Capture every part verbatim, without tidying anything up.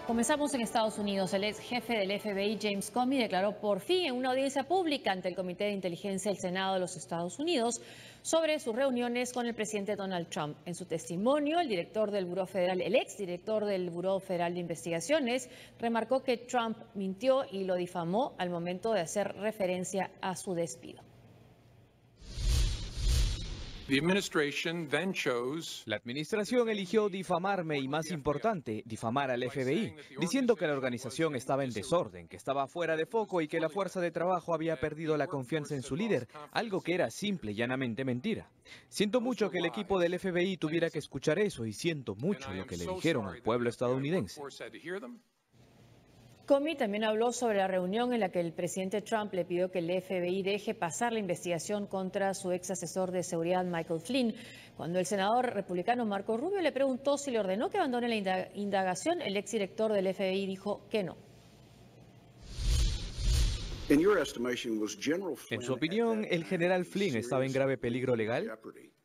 Comenzamos en Estados Unidos. El ex jefe del F B I, James Comey, declaró por fin en una audiencia pública ante el Comité de Inteligencia del Senado de los Estados Unidos sobre sus reuniones con el presidente Donald Trump. En su testimonio, el director del Buró Federal, el ex director del Buró Federal de Investigaciones, remarcó que Trump mintió y lo difamó al momento de hacer referencia a su despido. La administración eligió difamarme y, más importante, difamar al F B I, diciendo que la organización estaba en desorden, que estaba fuera de foco y que la fuerza de trabajo había perdido la confianza en su líder, algo que era simple y llanamente mentira. Siento mucho que el equipo del F B I tuviera que escuchar eso y siento mucho lo que le dijeron al pueblo estadounidense. Comey también habló sobre la reunión en la que el presidente Trump le pidió que el F B I deje pasar la investigación contra su ex asesor de seguridad Michael Flynn. Cuando el senador republicano Marco Rubio le preguntó si le ordenó que abandone la indagación, el exdirector del F B I dijo que no. En su opinión, ¿el general Flynn estaba en grave peligro legal?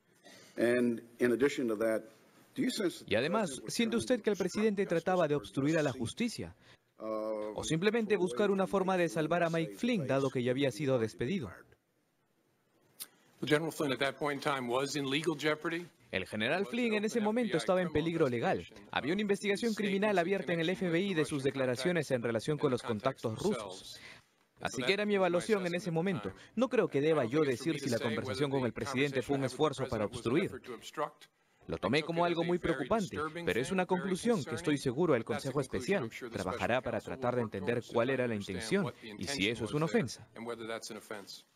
Y además, ¿siente usted que el presidente trataba de obstruir a la justicia? ¿O simplemente buscar una forma de salvar a Mike Flynn, dado que ya había sido despedido? El general Flynn en ese momento estaba en peligro legal. Había una investigación criminal abierta en el F B I de sus declaraciones en relación con los contactos rusos. Así que era mi evaluación en ese momento. No creo que deba yo decir si la conversación con el presidente fue un esfuerzo para obstruir. Lo tomé como algo muy preocupante, pero es una conclusión que estoy seguro el Consejo Especial trabajará para tratar de entender cuál era la intención y si eso es una ofensa.